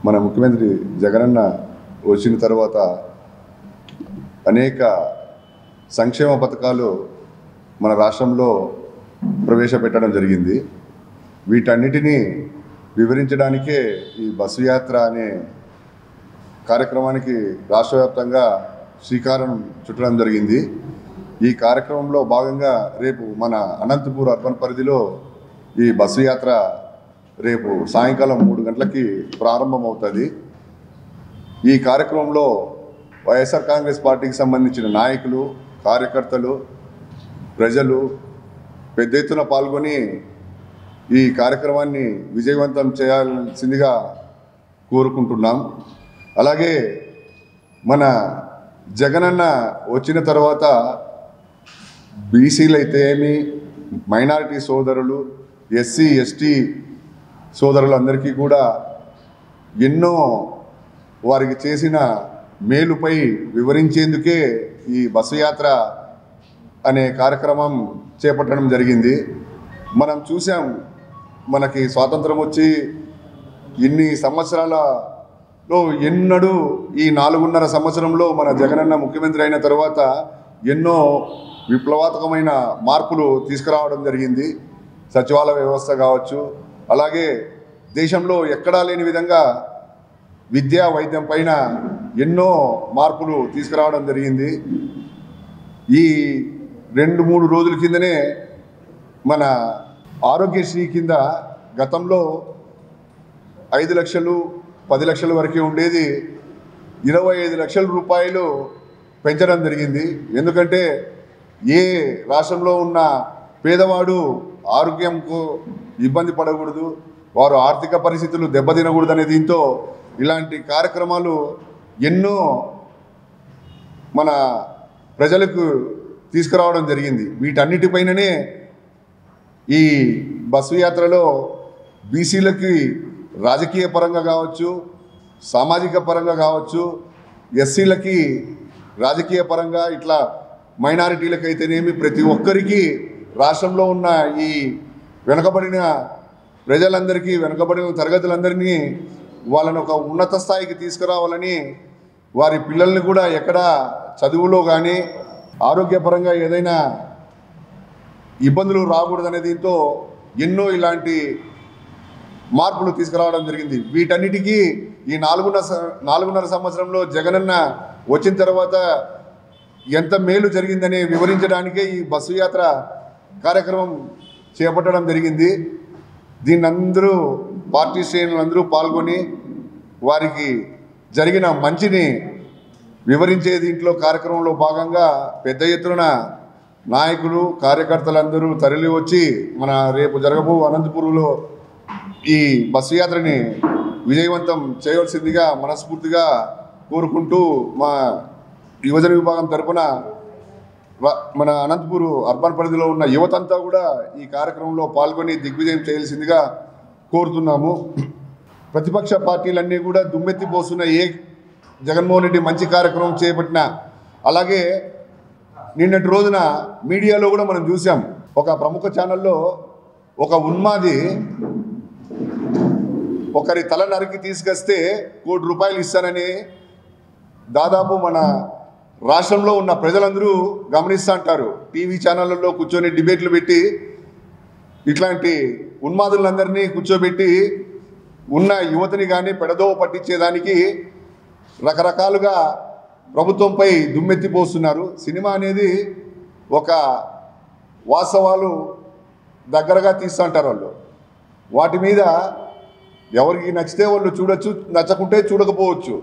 మన ముఖ్యమంత్రి జగనన్న వచ్చిన తర్వాత అనేక సంక్షేమ పథకాలు మన రాష్ట్రంలో ప్రవేశపెట్టడం జరిగింది. వీటన్నిటినీ వివరించడానికే ఈ బస్సు యాత్ర అనే కార్యక్రమానికి రాష్ట్ర వ్యాప్తంగా శ్రీకారం చుట్టడం జరిగింది. ఈ కార్యక్రమంలో భాగంగా రేపు మన అనంతపూర్ అర్బన్ పరిధిలో ఈ బస్సు యాత్ర రేపు సాయంకాలం 3 గంటలకి ప్రారంభమవుతుంది. ఈ కార్యక్రమంలో వైఎస్ఆర్ కాంగ్రెస్ పార్టీకి సంబంధించిన నాయకులు, కార్యకర్తలు, ప్రజలు పెద్ద ఎత్తున పాల్గొని ఈ కార్యక్రమాన్ని విజయవంతం చేయాల్సిందిగా కోరుకుంటున్నాం. అలాగే మన జగనన్న వచ్చిన తర్వాత బీసీలు అయితే ఏమి, మైనారిటీ సోదరులు, ఎస్సీ ఎస్టీ సోదరులందరికీ కూడా ఎన్నో వారికి చేసిన మేలుపై వివరించేందుకే ఈ బస్సు యాత్ర అనే కార్యక్రమం చేపట్టడం జరిగింది. మనం చూసాం, మనకి స్వాతంత్రం వచ్చి ఇన్ని సంవత్సరాలలో ఎన్నడూ ఈ 4.5 సంవత్సరంలో మన జగనన్న ముఖ్యమంత్రి అయిన తర్వాత ఎన్నో విప్లవాత్మకమైన మార్పులు తీసుకురావడం జరిగింది. సచివాలయ వ్యవస్థ కావచ్చు, అలాగే దేశంలో ఎక్కడా లేని విధంగా విద్యా వైద్యం పైన ఎన్నో మార్పులు తీసుకురావడం జరిగింది. ఈ 2-3 రోజుల కిందనే మన ఆరోగ్యశ్రీ కింద గతంలో 5 లక్షలు 10 లక్షల వరకే ఉండేది 25 లక్షల రూపాయలు పెంచడం జరిగింది. ఎందుకంటే ఏ రాష్ట్రంలో ఉన్న పేదవాడు ఆరోగ్యంకు ఇబ్బంది పడకూడదు, వారు ఆర్థిక పరిస్థితులు దెబ్బతినకూడదు అనే దీంతో ఇలాంటి కార్యక్రమాలు ఎన్నో మన ప్రజలకు తీసుకురావడం జరిగింది. వీటన్నిటిపైననే ఈ బస్సు యాత్రలో బీసీలకి రాజకీయ పరంగా కావచ్చు, సామాజిక పరంగా కావచ్చు, ఎస్సీలకి రాజకీయ పరంగా, ఇట్లా మైనారిటీలకైతేనేమి ప్రతి ఒక్కరికి రాష్ట్రంలో ఉన్న ఈ వెనుకబడిన ప్రజలందరికీ, వెనుకబడిన తరగతులందరినీ వాళ్ళని ఒక ఉన్నత స్థాయికి తీసుకురావాలని, వారి పిల్లల్ని కూడా ఎక్కడ చదువులో కానీ ఆరోగ్యపరంగా ఏదైనా ఇబ్బందులు రాకూడదనే దీంతో ఎన్నో ఇలాంటి మార్పులు తీసుకురావడం జరిగింది. వీటన్నిటికీ ఈ 4.5 సంవత్సరంలో జగనన్న వచ్చిన తర్వాత ఎంత మేలు జరిగిందని వివరించడానికే ఈ బస్సు యాత్ర కార్యక్రమం చేపట్టడం జరిగింది. దీన్ని అందరూ పార్టీ శ్రేణులందరూ పాల్గొని వారికి జరిగిన మంచిని వివరించే దీంట్లో కార్యక్రమంలో భాగంగా పెద్ద ఎత్తున నాయకులు, కార్యకర్తలందరూ తరలి వచ్చి మన రేపు జరగబో అనంతపూర్లో ఈ బస్సు యాత్రని విజయవంతం చేయవలసిందిగా మనస్ఫూర్తిగా కోరుకుంటూ మా యువజన విభాగం తరపున మన అనంతపూర్ అర్బన్ పరిధిలో ఉన్న యువతంతా కూడా ఈ కార్యక్రమంలో పాల్గొని దిగ్విజయం చేయాల్సిందిగా కోరుతున్నాము. ప్రతిపక్ష పార్టీలన్నీ కూడా దుమ్మెత్తిపోస్తున్న ఏ జగన్మోహన్ రెడ్డి మంచి కార్యక్రమం చేపట్టినా, అలాగే నిన్నటి రోజున మీడియాలో కూడా మనం చూసాం, ఒక ప్రముఖ ఛానల్లో ఒక ఉన్మాది ఒకరి తల నరికి తీసుకొస్తే ₹1 కోటి ఇస్తానని దాదాపు మన రాష్ట్రంలో ఉన్న ప్రజలందరూ గమనిస్తూ అంటారు. టీవీ ఛానళ్ళల్లో కూర్చొని డిబేట్లు పెట్టి ఇట్లాంటి ఉన్మాదులందరినీ కూర్చోబెట్టి ఉన్న యువతని కానీ పెడదోవ పట్టించేదానికి రకరకాలుగా ప్రభుత్వంపై దుమ్మెత్తిపోస్తున్నారు. సినిమా అనేది ఒక వాస్తవాలు దగ్గరగా తీస్తుంటారు వాళ్ళు. వాటి మీద ఎవరికి నచ్చితే వాళ్ళు చూడొచ్చు, నచ్చకుంటే చూడకపోవచ్చు.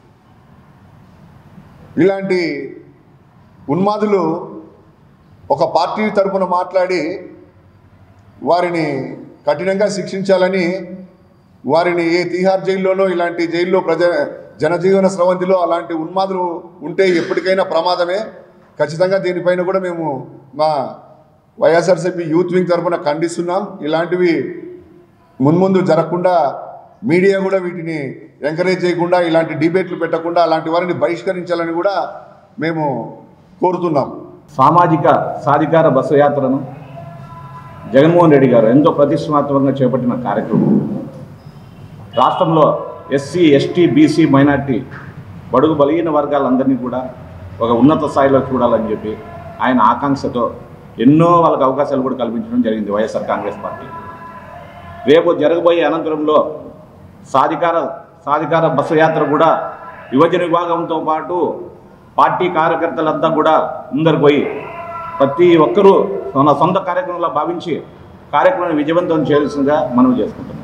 ఇలాంటి ఉన్మాదులు ఒక పార్టీ తరపున మాట్లాడి వారిని కఠినంగా శిక్షించాలని, వారిని ఏ తిహార్ జైల్లోనో ఇలాంటి జైల్లో జనజీవన స్రవంతిలో అలాంటి ఉన్మాదులు ఉంటే ఎప్పటికైనా ప్రమాదమే. ఖచ్చితంగా దీనిపైన కూడా మేము మా వైఎస్ఆర్సీపీ యూత్ వింగ్ తరపున ఖండిస్తున్నాం. ఇలాంటివి మున్ముందు జరగకుండా మీడియా కూడా వీటిని ఎంకరేజ్ చేయకుండా, ఇలాంటి డిబేట్లు పెట్టకుండా అలాంటి వారిని బహిష్కరించాలని కూడా మేము కోరుతున్నాం. సామాజిక సాధికార బస్సు యాత్రను జగన్మోహన్ రెడ్డి గారు ఎంతో ప్రతిష్టాత్మకంగా చేపట్టిన కార్యక్రమం. రాష్ట్రంలో ఎస్సీ ఎస్టీ బీసీ మైనార్టీ బడుగు బలహీన వర్గాలందరినీ కూడా ఒక ఉన్నత స్థాయిలో చూడాలని చెప్పి ఆయన ఆకాంక్షతో ఎన్నో వాళ్ళకి అవకాశాలు కూడా కల్పించడం జరిగింది వైఎస్ఆర్ కాంగ్రెస్ పార్టీ. రేపు జరగబోయే అనంతరంలో సాధికార బస్సు యాత్ర కూడా యువజన విభాగంతో పాటు పార్టీ కార్యకర్తలంతా కూడా ముందరికి పోయి ప్రతి ఒక్కరూ తన సొంత కార్యక్రమంలో భావించి కార్యక్రమాన్ని విజయవంతం చేయాల్సిందిగా మనవి చేసుకుంటున్నాం.